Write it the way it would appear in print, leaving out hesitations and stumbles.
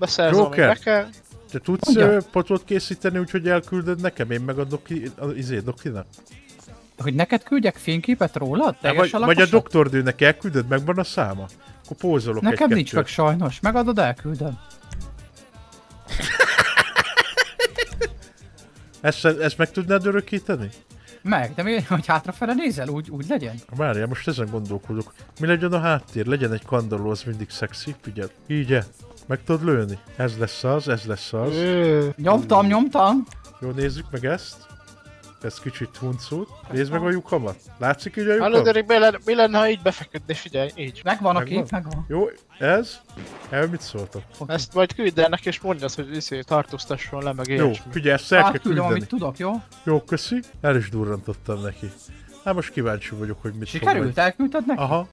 beszerzem, amit be kell. Te tudsz Mondja. potot készíteni, úgyhogy elküldöd nekem, én meg a Dokinak? Hogy neked küldjek fényképet róla? Vagy a doktordőnek elküldöd, megvan a száma? Akkor pózolok Nekem egy-kettőt. nincs meg sajnos. Megadod, elküldöm. Ezt meg tudnád örökíteni? Meg, de mi, hogy hátrafele nézel? Úgy legyen? Várjál, most ezen gondolkodok. Mi legyen a háttér? Legyen egy kandalló, az mindig szexi, figyeld. Így-e? Meg tudod lőni? Ez lesz az, ez lesz az. Nyomtam. Jó, nézzük meg ezt. Ez kicsit huncut. Nézd meg a lyukamat. Látszik így a lyukam? Hallod, Erik, mi lenne, ha így befeküdni, figyelj, így. Megvan a kép, megvan. Jó, ez? El mit szóltok? Ezt majd küld el neki, és mondja azt, hogy tartóztasson le, meg Jó, ilyesmi. figyelj, ezt el kell Átküldöm, küldeni. amit tudok, jó? Jó, köszi. El is durrantottam neki. Hát most kíváncsi vagyok, hogy mit fog Sikerült? majd. Elküldted neki? Aha,